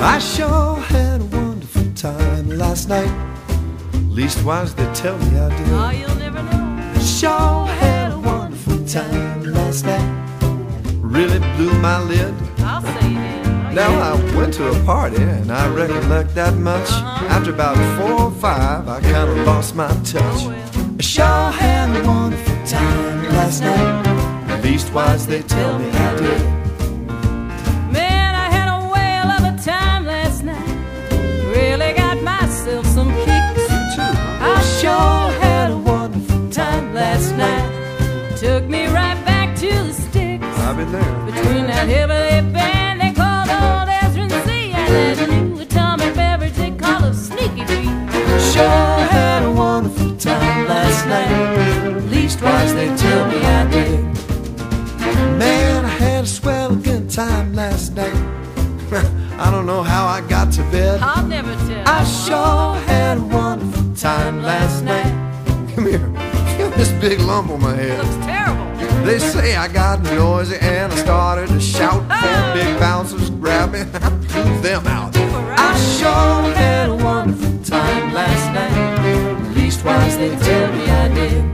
I sure had a wonderful time last night. Leastwise they tell me I did. Oh, you'll never know. Sure had a wonderful time last night. Really blew my lid. I'll say you did. Oh, Now yeah. I went to a party and I recollect that much. After about 4 or 5 I kind of lost my touch. Oh, well. Sure had a wonderful time last night. Leastwise they tell me I did. Man, I had a whale of a time last night. Really got myself some kicks. I sure had a wonderful time last night. Took me right back to the sticks. I've been there. Between that heavily band they called Old Ezra and C and that new atomic beverage they call a Sneaky Pete. Sure had a wonderful time last night. Leastwise they tell me I did. Man, I had a swell good time last night. I don't know how I got to bed. I'll never tell. I sure had a wonderful time last night. Come here, feel this big lump on my It head. looks terrible. They say I got noisy and I started to shout. 4 big bouncers grabbed me, I threw them out. I sure had a wonderful time last night. Leastwise they tell me I did.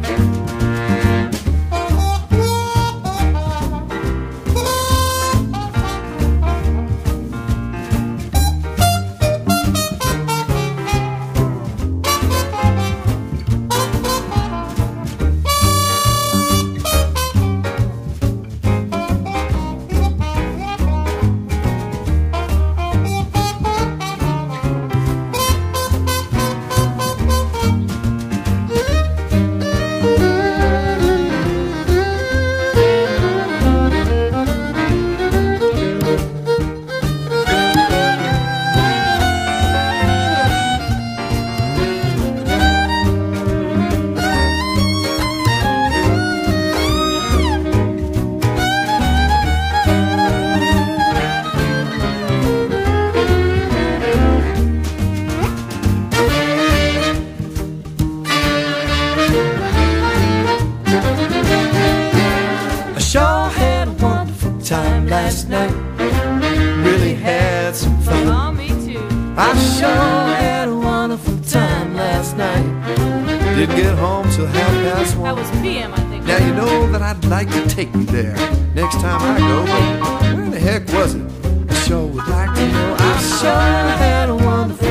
Time last night, really had some fun. Oh, me too. I sure had a wonderful time last night. Didn't get home till 1:30. That was PM, I think. Now you know that I'd like to take you there next time I go, but where the heck was it? I sure would like to know. I sure had a wonderful